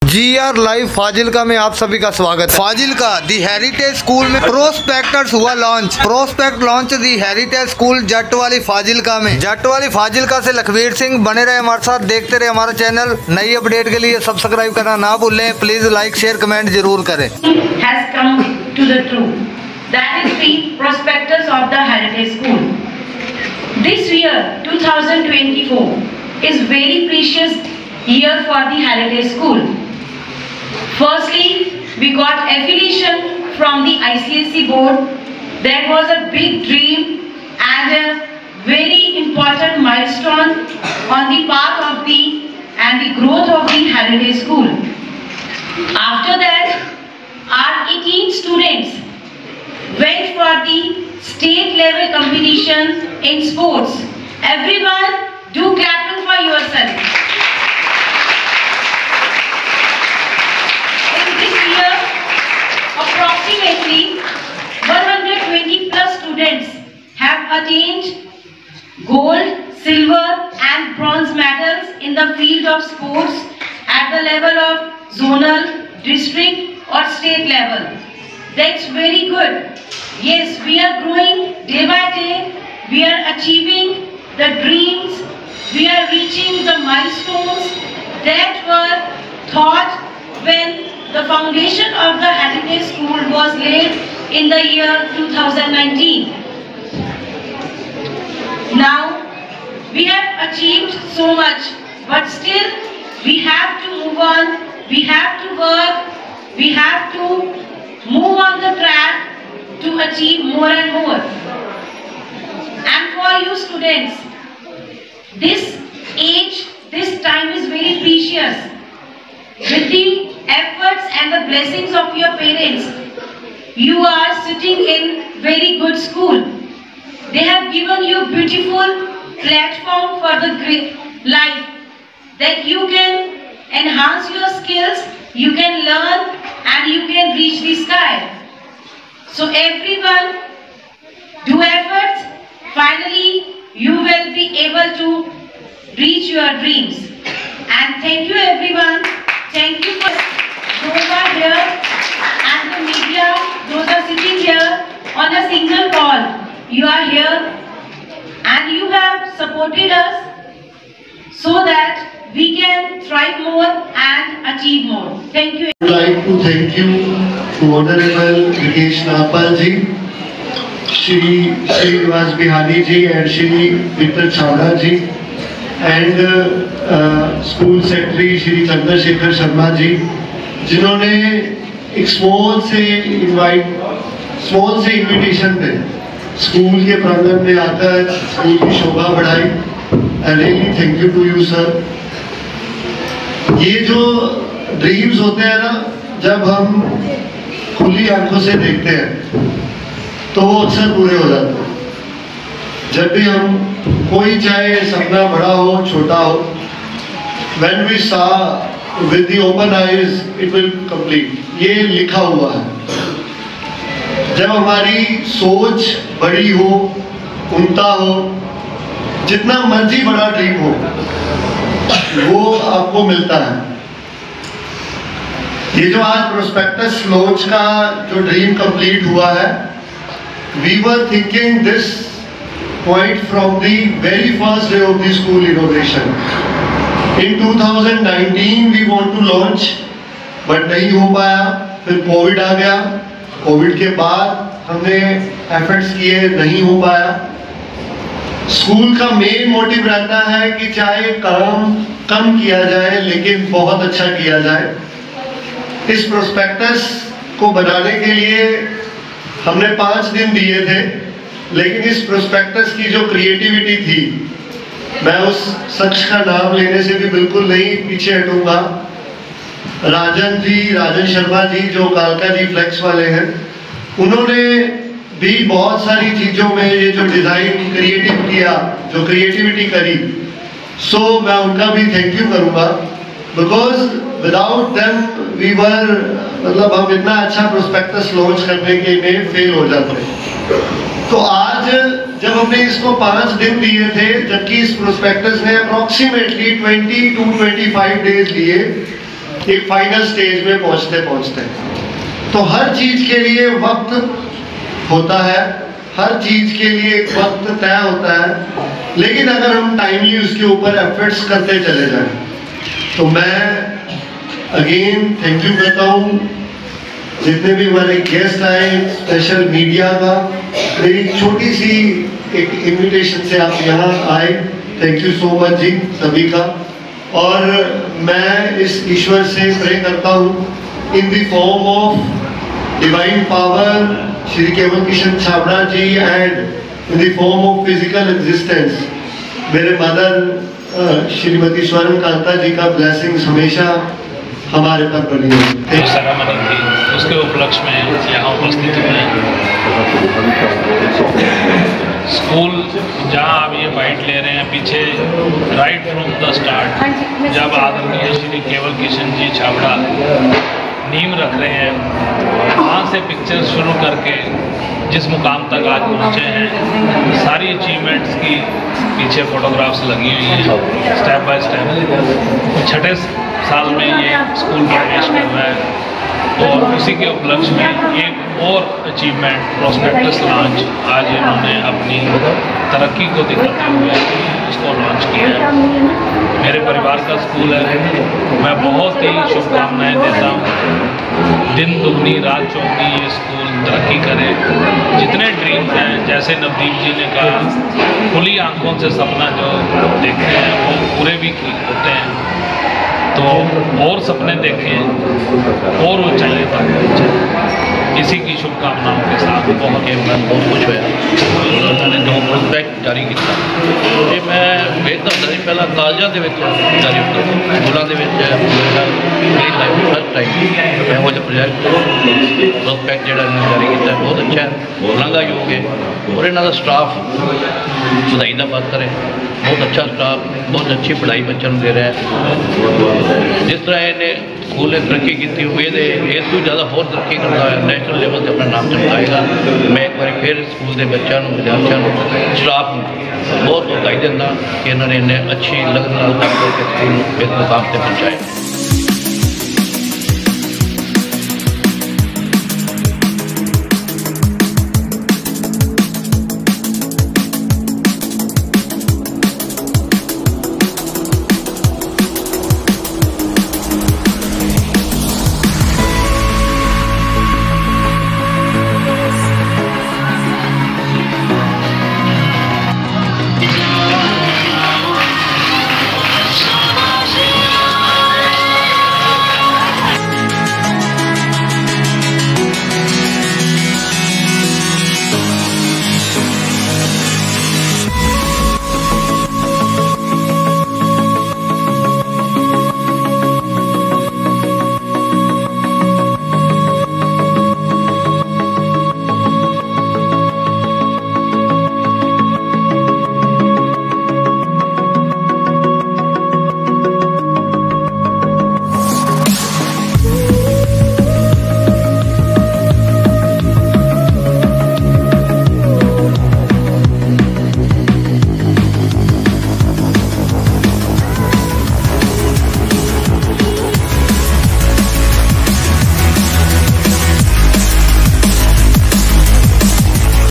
GR live Fazilka में आप सभी का स्वागत है। फाजिलका दी हेरिटेज स्कूल में प्रोस्पेक्टस हुआ launch. Prospect launch the heritage school जट वाली फाजिलका में। जट वाली फाजिलका से लखवीर सिंह बने रहे हमारे साथ, देखते रहे हमारा चैनल। नई अपडेट के लिए सब्सक्राइब करना ना भूलें। प्लीज लाइक शेयर कमेंट जरूर करें। Has come to the truth. That is the prospectus of the heritage school. This year 2024 is very precious year for the heritage school. Firstly, we got affiliation from the ICSE board. That was a big dream and a very important milestone on the path of the growth of the heritage school. After that, our 18 students went for the state level competition in sports. Everyone do clapping for yourself. Approximately 120 plus students have attained gold, silver and bronze medals in the field of sports at the level of zonal, district or state level. That's very good. Yes, we are growing day by day. We are achieving the dreams. We are reaching the milestones that were thought when the foundation of the heritage school was laid in the year 2019. Now we have achieved so much, but still we have to move on, we have to work, we have to move on the track to achieve more and more. And for you students, this age, this time is very precious. With the efforts and the blessings of your parents, you are sitting in very good school. They have given you beautiful platform for the great life, that you can enhance your skills, you can learn and you can reach the sky. So everyone do efforts, finally you will be able to reach your dreams. And thank you everyone. Thank you for those are here and the media, those are sitting here on a single call. You are here and you have supported us so that we can thrive more and achieve more. Thank you. I would like to thank you to Honorable Rikesh Nagpal ji, Shri Srinivas Bihani ji and Shri Vittal Chawda ji, and school secretary Shri Chandrashekhar Sharma ji, जिन्होंने एक small से invitation पे school के प्रांगण में आकर school की शोभा बढ़ाई। I really thank you to you sir. ये जो ड्रीम्स होते हैं ना, जब हम खुली आंखों से देखते हैं तो वो अक्सर पूरे हो जाते हैं। जब भी हम कोई चाहे सपना बड़ा हो छोटा हो, when we saw with the open eyes it will complete, ये लिखा हुआ है। जब हमारी सोच बड़ी हो, उमदा हो, जितना मर्जी बड़ा ड्रीम हो वो आपको मिलता है। ये जो आज प्रोस्पेक्टस लॉन्च का जो ड्रीम कंप्लीट हुआ है, we were thinking this point from the very first day of the school inauguration. In 2019 we want to launch, but नहीं हो पाया। फिर कोविड आ गया, कोविड के बाद हमने एफर्ट्स किए, नहीं हो पाया। स्कूल का मेन मोटिव रहता है कि चाहे काम कम किया जाए लेकिन बहुत अच्छा किया जाए। इस प्रोस्पेक्टस को बनाने के लिए हमने 5 दिन दिए थे, लेकिन इस प्रोस्पेक्टस की जो क्रिएटिविटी थी, मैं उस शख्स का नाम लेने से भी बिल्कुल नहीं पीछे हटूंगा। राजन शर्मा जी जो कालका जी फ्लेक्स वाले हैं, उन्होंने भी बहुत सारी चीज़ों में ये जो डिज़ाइन जो क्रिएटिविटी करी, सो मैं उनका भी थैंक यू करूँगा। Because without them we were, मतलब हम इतना अच्छा प्रोस्पेक्टस लॉन्च करने के में फेल हो जाते। तो आज जब हमने इसको 5 दिन दिए थे, जबकि इस प्रोस्पेक्टस ने अप्रोक्सीमेटली 20 to 25 डेज लिए, एक फाइनल स्टेज में पहुंचते पहुंचते। तो हर चीज के लिए वक्त होता है, हर चीज के लिए एक वक्त तय होता है, लेकिन अगर हम टाइमली उसके ऊपर एफर्ट्स करते चले जाएं तो मैं अगेन थैंक यू करता हूँ जितने भी हमारे गेस्ट आए, स्पेशल मीडिया का। मेरी छोटी सी एक इनविटेशन से आप यहाँ आए, थैंक यू सो मच जी सभी का। और मैं इस ईश्वर से प्रे करता हूँ in the form of divine power Shri Kewal Kishan Chhabra ji and in the form of physical existence मेरे मदर श्रीमती स्वर्ण कांता जी का ब्लेसिंग्स हमेशा हमारे पर बनी है। सेरेमनी थी, उसके उपलक्ष्य में यहाँ उपस्थित हुए। स्कूल जहाँ आप ये बाइट ले रहे हैं पीछे, राइट फ्रॉम द स्टार्ट जब आदरणीय श्री केवल किशन जी छाबड़ा नींव रख रहे हैं, वहाँ से पिक्चर शुरू करके जिस मुकाम तक आज पहुँचे हैं, सारी अचीवमेंट्स की पीछे फोटोग्राफ्स लगी हुई हैं स्टेप बाय स्टेप। छठे साल में ये स्कूल प्रवेश कर रहा है और उसी के उपलक्ष्य में एक और अचीवमेंट प्रोस्पेक्टस लॉन्च आज इन्होंने अपनी तरक्की को दिखाते हुए उसको लॉन्च किया है। मेरे परिवार का स्कूल है, मैं बहुत ही शुभकामनाएं देता हूँ। दिन दुगनी रात चौगनी ये स्कूल तरक्की करे। जितने ड्रीम्स हैं, जैसे नवदीप जी ने कहा, खुली आंखों से सपना जो देखते हैं वो पूरे भी होते हैं। तो और सपने देखें और ऊंचाई तक पहुँचे, इसी की शुभकामनाओं के साथ मैं बहुत खुश होया। उन्होंने जो प्रोस्पेक्ट जारी किया ये मैं वेखता ਹੁੰਦਾ ਸੀ ਪਹਿਲਾਂ ਕਾਲਜਾਂ ਦੇ ਵਿੱਚ ਜਾਰੀ ਹੁੰਦਾ ਸੀ, ਸਕੂਲਾਂ ਦੇ ਵਿੱਚ ਮੇਰੀ ਲਾਈਫ ਫਸਟ ਟਾਈਮ ਇਹੋ ਜਿਹਾ ਪ੍ਰੋਜੈਕਟ ਪ੍ਰੋਸਪੈਕਟ ਜਿਹੜਾ ਇਹਨਾਂ ਨੇ ਜਾਰੀ ਕੀਤਾ ਬਹੁਤ ਅੱਛਾ ਹੈ, ਸ਼ਲਾਘਾਯੋਗ ਹੈ। ਔਰ ਇਹਨਾਂ ਦਾ ਸਟਾਫ ਵਧਾਈ ਦਾ ਪਾਤਰ ਹੈ, बहुत अच्छा स्टाफ, बहुत अच्छी पढ़ाई बच्चों को दे रहा है। जिस तरह इन्हें स्कूल ने तरक्की की हुई है, इस तो ज़्यादा होर तरक्की करता है, नेशनल लेवल पर अपना नाम चमकाएगा। मैं एक बार फिर स्कूल के बच्चों विद्यार्थियों स्टाफ बहुत बधाई देना कि इन्होंने इन्हें अच्छी लगन काम करके स्कूल इस मुकाम से पहुँचाया।